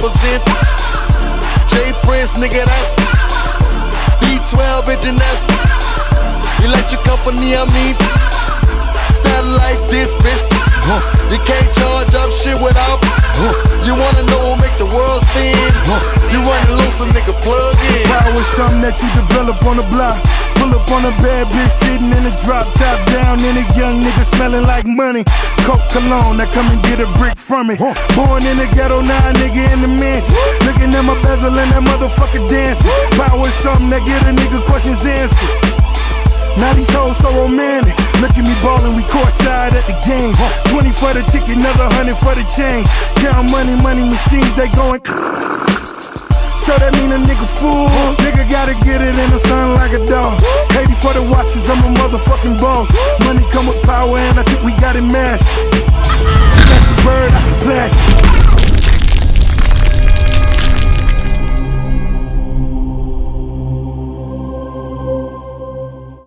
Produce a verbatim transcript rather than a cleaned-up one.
represent. J Prince, nigga, that's B twelve engine, that's electric company, I mean. Satellite this, bitch. You can't charge up shit without. You wanna know what make the world spin? You running loose, a nigga, plug in. Power is something that you develop on the block. Pull up on a bad bitch sitting in a drop top down, and a young nigga smelling like money. Coke cologne, now come and get a brick from it. Born in the ghetto, now a nigga in the mansion. Looking at my bezel and that motherfucker dancing. Power is something that get a nigga questions answered. Now these hoes so romantic. Look at me ballin', we courtside at the game. Twenty for the ticket, another hundred for the chain. Count money, money machines, they going. So that mean a nigga fool. Nigga gotta get it and I'm sounding like a dog. eighty for the watch cause I'm a motherfucking boss. Money come with power and I think we got it mastered.